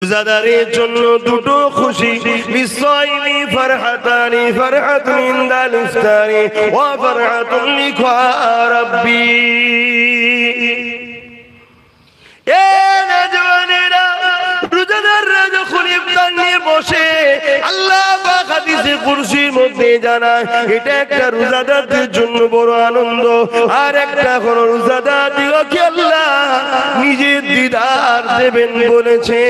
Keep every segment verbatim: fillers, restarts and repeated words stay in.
রোজাদারের জন্য দুটো খুশি, বিসাইমি ফারহাতানি, ফারহাতুন ইনদাল ইফতারি ওয়া ফারহাতুন লিকা রাব্বি। এ নওজওয়ানেরা, রোজাদাররা যখন ইফতার নিয়ে বসে, আল্লাহ পাক হাদিসে কুরসির মধ্যে জানায় এটা একটা রোজাদারদের জন্য বড় আনন্দ। আর একটা হলো রোজাদারদিগকে আল্লাহ নিজের দিদার দেবেন বলেছে।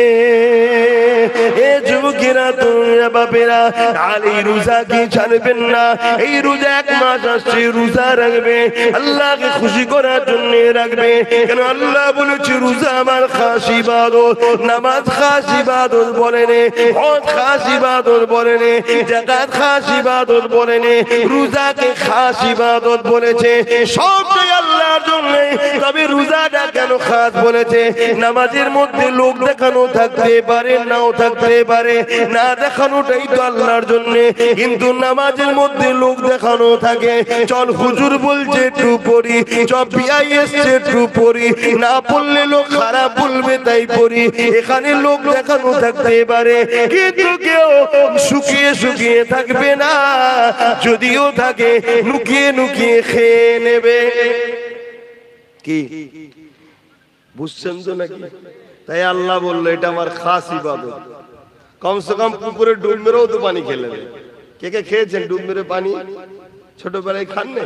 এ যুবকেরা, তোমরা বাপেরা, আলী রোজাকে ছাড়বেন না। এই রোজা এক মাস আসছে, রোজা রাখবে, আল্লাহকে খুশি করার জন্য রাখবে। কেন আল্লাহ বলেছে রোজা আমার খাস ইবাদত, নামাজ খাস ইবাদত বলেন, হজ খাস ইবাদত বলেন, যাকাত খাস ইবাদত বলেন, রোজাকে খাস ইবাদত বলেছে। সবটাই আল্লাহর জন্য। তবে রোজাটা কেন খাস বলেছে? নামাজের মধ্যে লোক দেখানো থাকতে পারে, নাও থাকতে পারে, না দেখানোটাই তো আল্লাহর জন্য। কিন্তু নামাজের মধ্যে লোক দেখানো থাকে, চল হুজুর বলছে একটু পড়ি, চল বিআই এসছে একটু পড়ি, না পড়লে লোক খারাপ বলবে তাই পড়ি, এখানে লোক দেখানো থাকতে পারে। কিন্তু কেউ শুকিয়ে শুকিয়ে থাকবে না, যদিও থাকে লুকিয়ে লুকিয়ে খেয়ে নেবে। কি বুঝছেন তো নাকি? তাই আল্লাহ বললো এটা আমার খাস ইবাদত। কমসে কম পুকুরে ডুব মেরেও তো পানি খেলে। কে কে খেয়েছেন ডুব মেরে পানি? ছোটবেলায় খান না?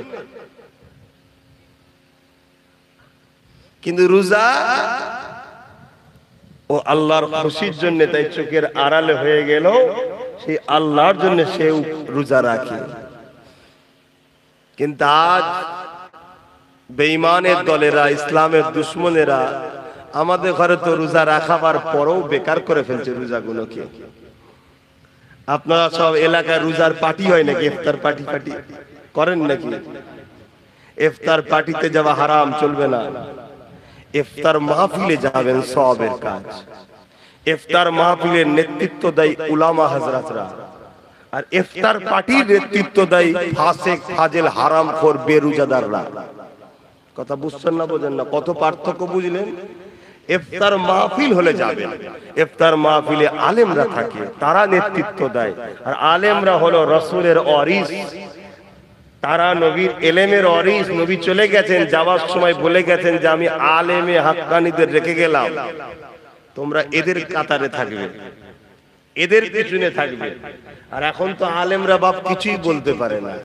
কিন্তু রোজা ও আল্লাহর খুশির জন্য, তাই চোখের আড়ালে হয়ে গেল, সেই আল্লাহর জন্য সে রোজা রাখে। কিন্তু আজ বেঈমানের দলেরা, ইসলামের দুশ্মনেরা আমাদের ঘরে তো রোজা রাখাবার পরেও বেকার করে ফেলছে রোজাগুলোকে। আপনারা সব এলাকায় রোজার পার্টি হয় নাকি? ইফতার পার্টি পার্টি করেন নাকি? ইফতার পার্টিতে যাওয়া হারাম, চলবে না। ইফতার মাহফিলে যাবেন, সওয়াবের কাজ। ইফতার মাহফিলের নেতৃত্ব দেয় উলামা হযরতরা, আর ইফতার পার্টির নেতৃত্ব দেয় ফাসিক, ফাজিল, হারামখোর, বেরোজাদাররা। কথা বুঝছেন না? বোঝেন না? কত পার্থক্য বুঝলেন? ইফতার মাহফিল হলে যাবেন, ইফতার মাহফিলে আলেমরা থাকে, তারা নেতৃত্ব দেয়। আর আলেমরা হলো রাসূলের ওয়ারিস, তারা নবীর এলেমের ওয়ারিস। নবী চলে গেছেন, যাওয়ার সময় বলে গেছেন যে আমি আলেমে হাক্কানীদের রেখে গেলাম, তোমরা এদের কাতারে থাকবে, এদের পিছনে থাকবে। আর এখন তো আলেমরা বাপ কিছুই বলতে পারে না।